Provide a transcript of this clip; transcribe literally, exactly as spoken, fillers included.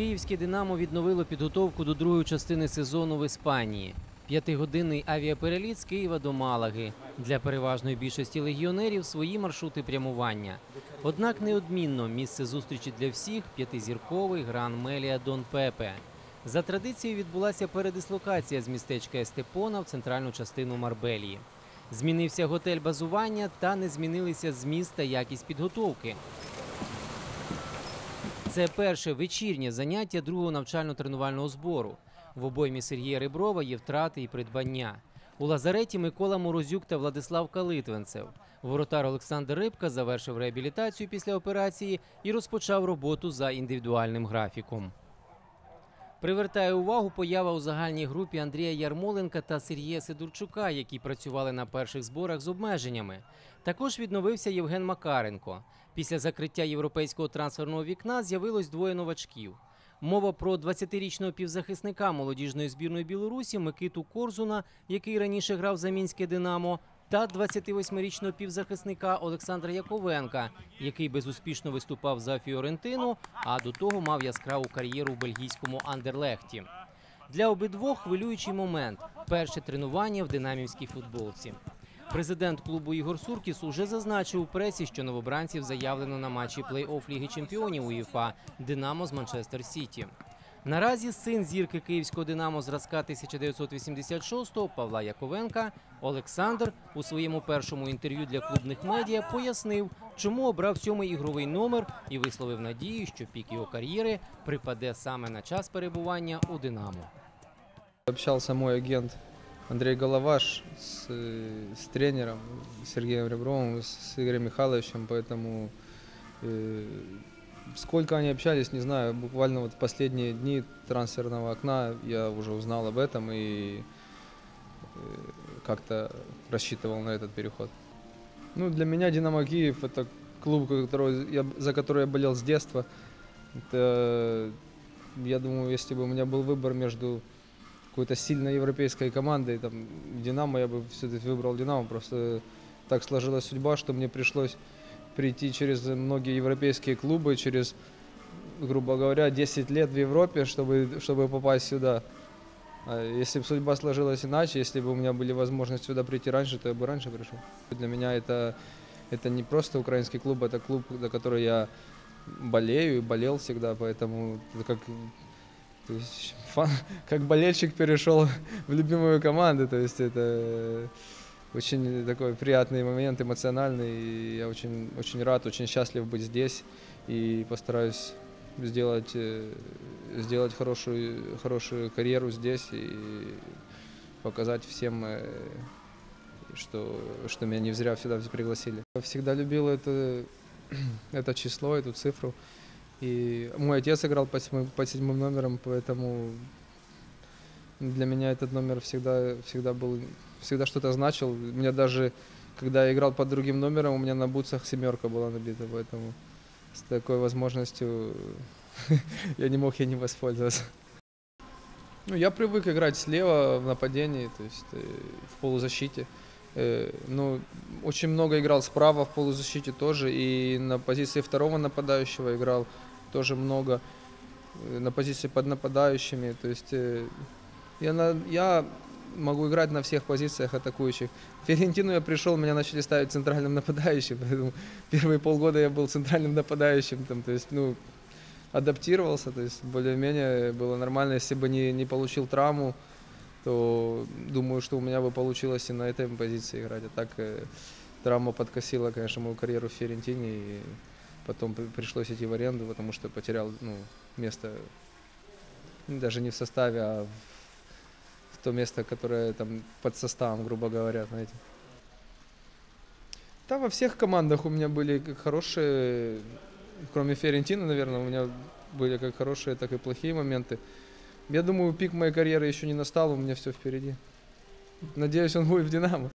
Київське «Динамо» відновило підготовку до другої частини сезону в Іспанії. П'ятигодинний авіапереліт з Києва до Малаги. Для переважної більшості легіонерів свої маршрути прямування. Однак неодмінно місце зустрічі для всіх – п'ятизірковий Гран Мелія Дон Пепе. За традицією відбулася передислокація з містечка Естепона в центральну частину Марбелії. Змінився готель базування та не змінилися зміст та якість підготовки. Це перше вечірнє заняття другого навчально-тренувального збору. В обоймі Сергія Реброва є втрати і придбання. У лазареті Микола Морозюк та Владислав Калитвинцев. Воротар Олександр Рибка завершив реабілітацію після операції і розпочав роботу за індивідуальним графіком. Привертає увагу поява у загальній групі Андрія Ярмоленка та Сергія Сидорчука, які працювали на перших зборах з обмеженнями. Також відновився Євген Макаренко. Після закриття європейського трансферного вікна з'явилось двоє новачків. Мова про двадцятирічного півзахисника молодіжної збірної Білорусі Микиту Корзуна, який раніше грав за мінське «Динамо», та двадцятивосьмирічного півзахисника Олександра Яковенка, який безуспішно виступав за Фіорентину, а до того мав яскраву кар'єру в бельгійському Андерлехті. Для обидвох хвилюючий момент – перше тренування в динамівській футболці. Президент клубу Ігор Суркіс уже зазначив у пресі, що новобранців заявлено на матчі плей-офф Ліги чемпіонів УЄФА «Динамо» з Манчестер Сіті. Наразі син зірки київського «Динамо» зразка тисяча дев'ятсот вісімдесят шостого Павла Яковенка Олександр у своєму першому інтерв'ю для клубних медіа пояснив, чому обрав сьомий ігровий номер і висловив надію, що пік його кар'єри припаде саме на час перебування у «Динамо». Общался мой агент Андрей Головаш с, с тренером Сергеем Ребровым, с Игорем Михайловичем, поэтому э, сколько они общались, не знаю, буквально вот в последние дни трансферного окна я уже узнал об этом и э, как-то рассчитывал на этот переход. Ну, для меня «Динамо Киев» — это клуб, который я, за который я болел с детства. Это, я думаю, если бы у меня был выбор между какой-то сильной европейской командой, там, «Динамо», я бы все-таки выбрал «Динамо». Просто так сложилась судьба, что мне пришлось прийти через многие европейские клубы, через, грубо говоря, десять лет в Европе, чтобы, чтобы попасть сюда. А если бы судьба сложилась иначе, если бы у меня были возможности сюда прийти раньше, то я бы раньше пришел. Для меня это, это не просто украинский клуб, это клуб, за который я болею и болел всегда, поэтому это как... То есть, фан, как болельщик перешел в любимую команду, то есть это очень такой приятный момент, эмоциональный. И я очень, очень рад, очень счастлив быть здесь и постараюсь сделать, сделать хорошую, хорошую карьеру здесь и показать всем, что, что меня не зря сюда пригласили. Я всегда любил это, это число, эту цифру. И мой отец играл под седьмым, под седьмым номером, поэтому для меня этот номер всегда, всегда был, всегда что-то значил. У меня даже, когда я играл под другим номером, у меня на бутсах семерка была набита, поэтому с такой возможностью я не мог ей не воспользоваться. Ну, я привык играть слева в нападении, то есть в полузащите. Ну, очень много играл справа в полузащите тоже, и на позиции второго нападающего играл тоже много, на позиции под нападающими. То есть я, на, я могу играть на всех позициях атакующих. В Фиорентину я пришел, меня начали ставить центральным нападающим, поэтому первые полгода я был центральным нападающим, там, то есть, ну, адаптировался, то есть более-менее было нормально. Если бы не, не получил травму, то думаю, что у меня бы получилось и на этой позиции играть. А так э, травма подкосила, конечно, мою карьеру в Фиорентине, и потом пришлось идти в аренду, потому что потерял, ну, место даже не в составе, а в, в то место, которое там под составом, грубо говоря, знаете. Да, во всех командах у меня были как хорошие, кроме Фиорентины, наверное, у меня были как хорошие, так и плохие моменты. Я думаю, пик моей карьеры еще не настал, у меня все впереди. Надеюсь, он будет в «Динамо».